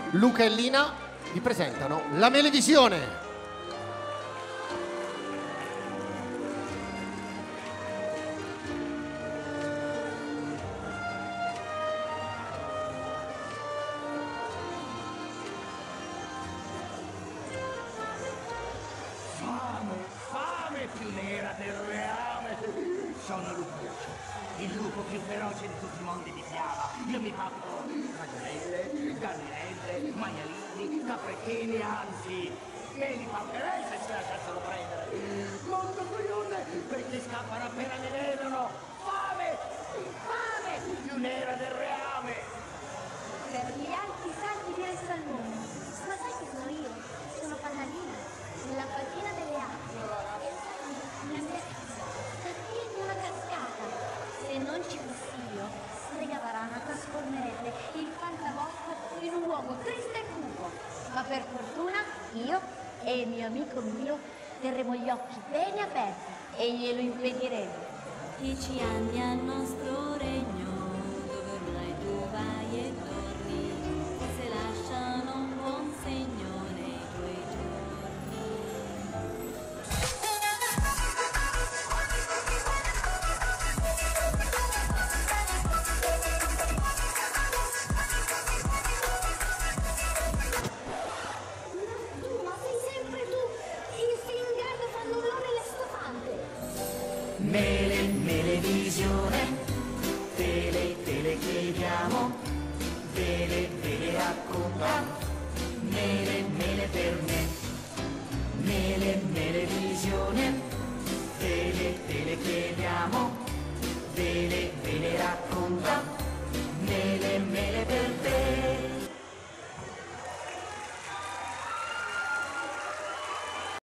Luca e Lina vi presentano la Melevisione. Fame più nera del reame. Sono Lupuccio, il lupo più feroce di tutti i mondi di fiaba. Io mi pappo ragnarelle, gallinelle, maialini, capretini, anzi me li papperei se si lasciassero prendere. Mondo coglione, questi scappano appena mi vedono. Fame più nera del reame. Per gli alti salti di al salmone. Ma sai chi sono io? Sono Pannalina, la fatina delle acque. La mia casa sta dietro una cascata. Se non ci fossi io, Strega Varana trasformerebbe il fantabosco in un luogo triste e cupo. Ma per fortuna io e il mio amico Milo terremo gli occhi bene aperti e glielo impediremo. 10 anni al nostro regno, dove ormai tu vai e torni, se lasciano un buon segno nei tuoi giorni. Ma sei sempre tu! Il Fingardo fanno l'ore le stofante! Melevisione, te le chiediamo, ve le raccontiamo, mele per me, melevisione, te le chiediamo, ve le raccontiamo, mele per me.